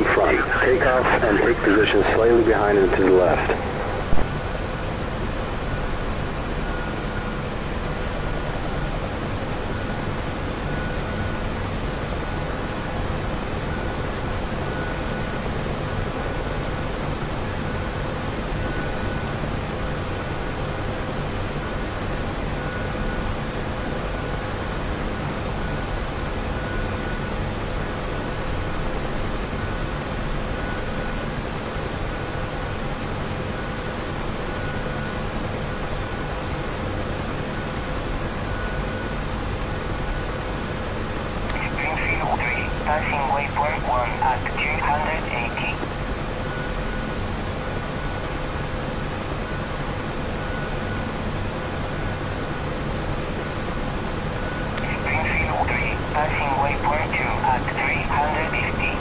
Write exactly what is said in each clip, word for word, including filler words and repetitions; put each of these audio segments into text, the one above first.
front. Take off and take position slightly behind and to the left. Passing waypoint one at two hundred eighty. Springfield three, passing waypoint two at three hundred fifty.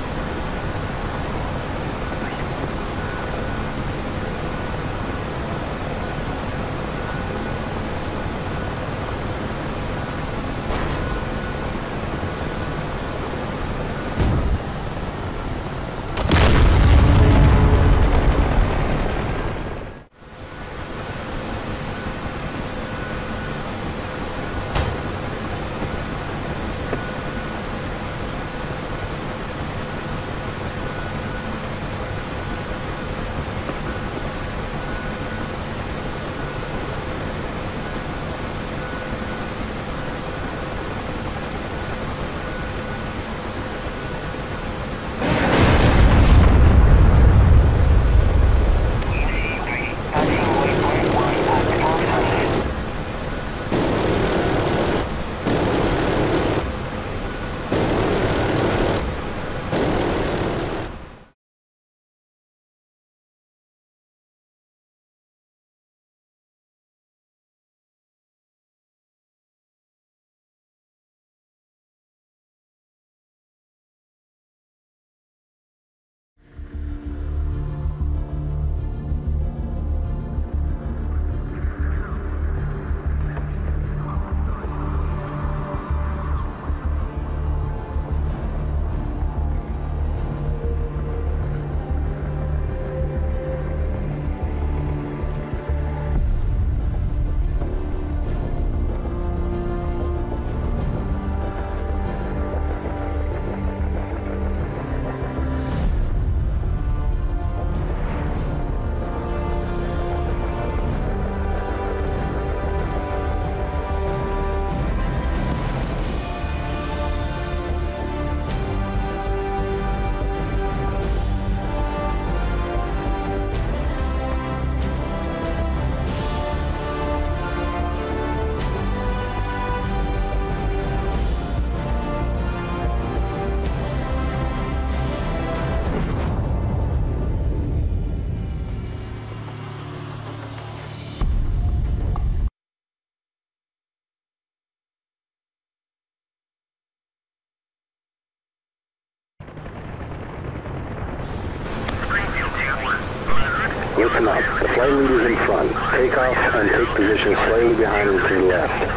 Listen up. The flight leader's in front. Take off and take position slightly behind and to the left.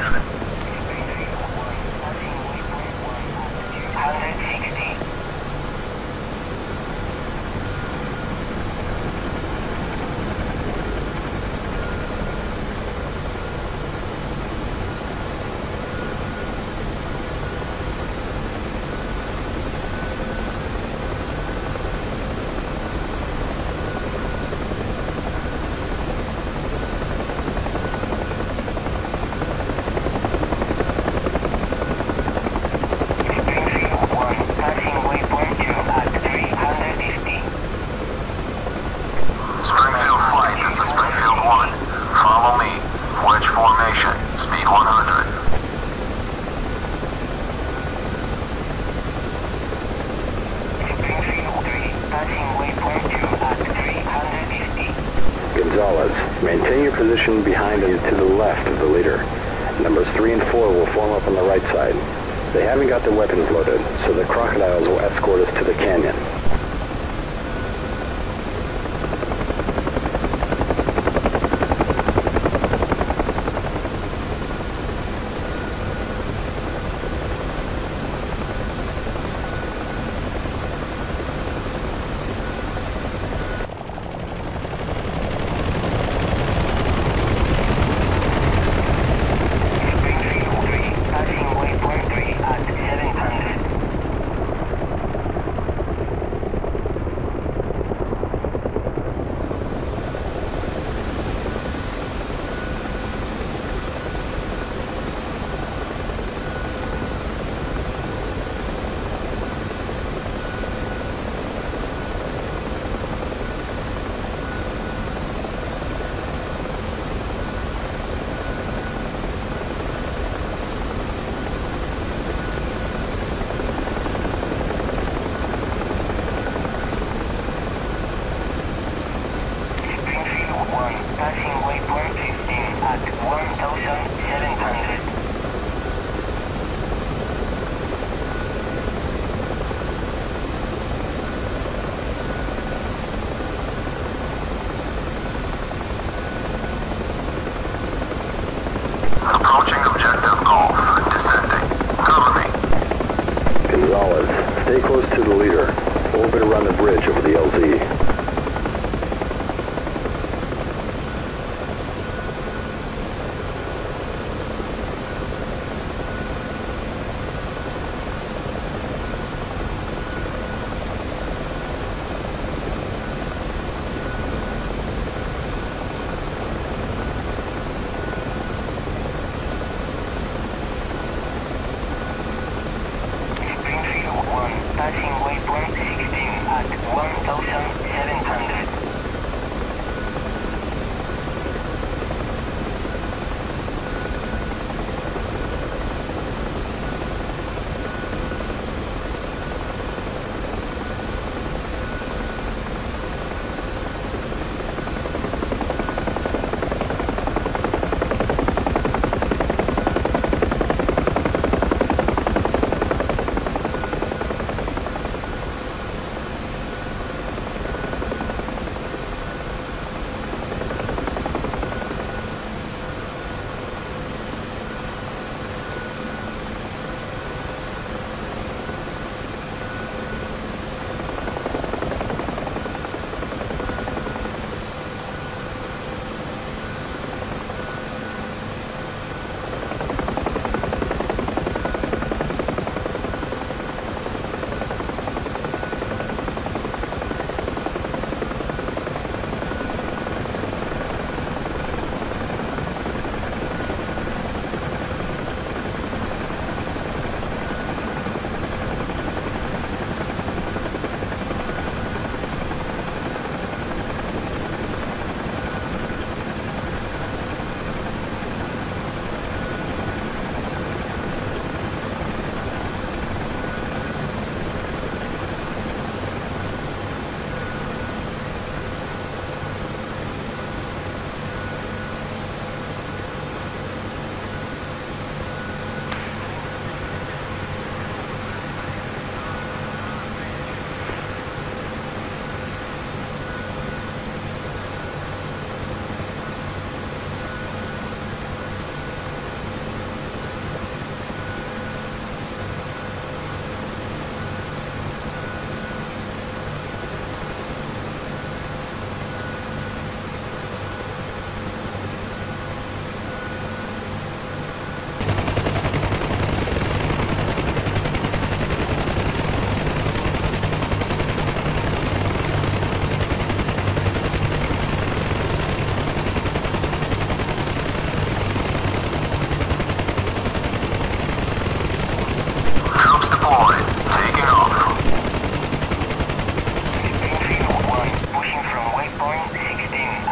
Maintain your position behind and to the left of the leader. Numbers three and four will form up on the right side. They haven't got their weapons loaded, so the crocodiles will escort us to the canyon.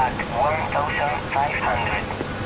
at one thousand five hundred.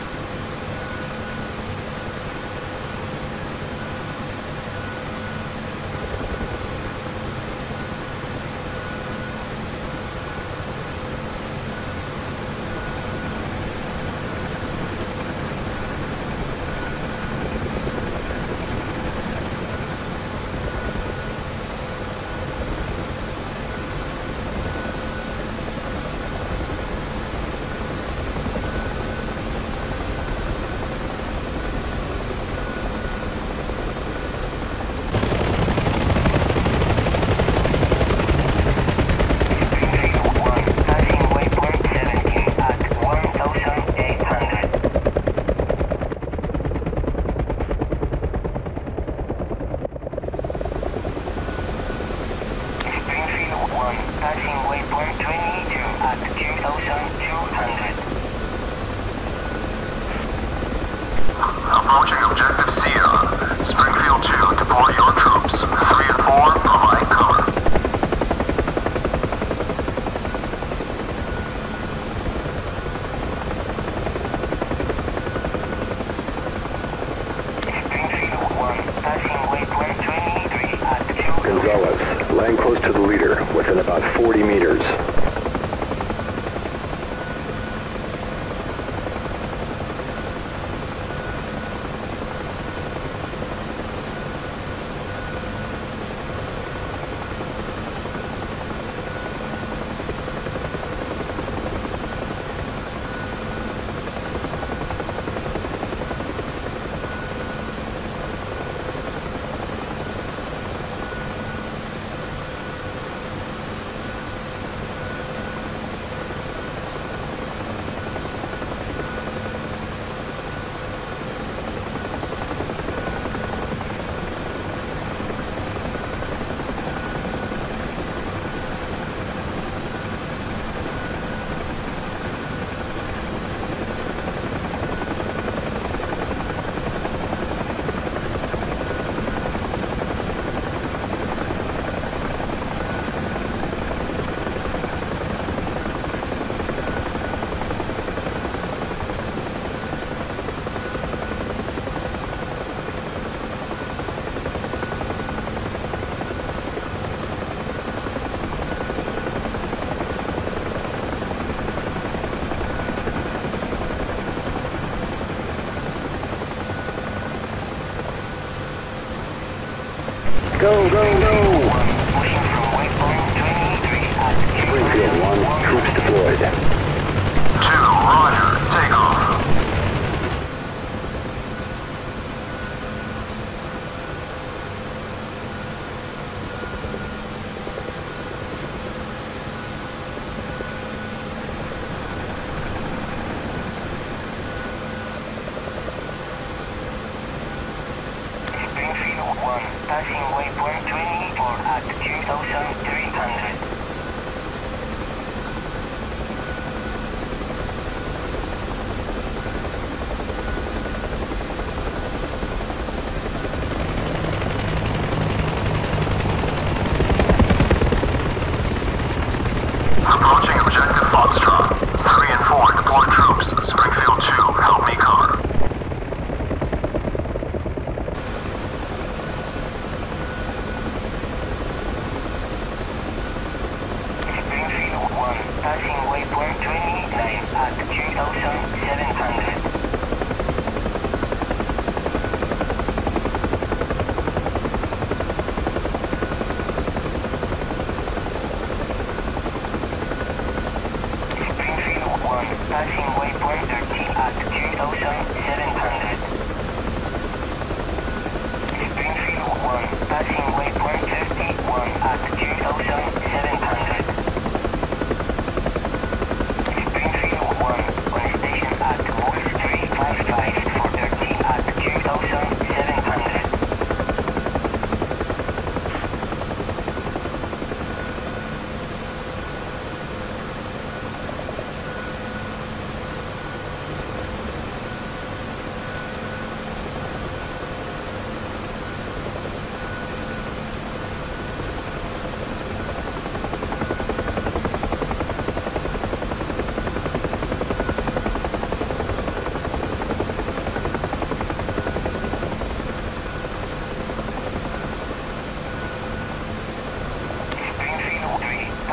Approaching objective Sierra. Springfield two, deploy your troops. three and four, provide cover. Springfield one, passing waypoint twenty-three at two. Gonzalez, land close to the leader, within about forty meters. Go, go, go! Pushing from waypoint twenty-three at Springfield one, troops deployed. two, roger, take off. Springfield one, passing waypoint twenty-four at two thousand three hundred. Approaching objective Foxtrot. three and four, deploy troops. Springfield two, help me cover. Springfield one, passing waypoint twenty-nine at two thousand seven hundred. Springfield one, passing waypoint thirty at two thousand seven hundred. Springfield one, passing waypoint fifty-one at two thousand seven hundred. Springfield one, on station at Wolf three five five for thirty at two thousand seven hundred.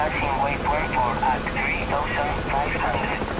Passing waypoint for at three thousand five hundred.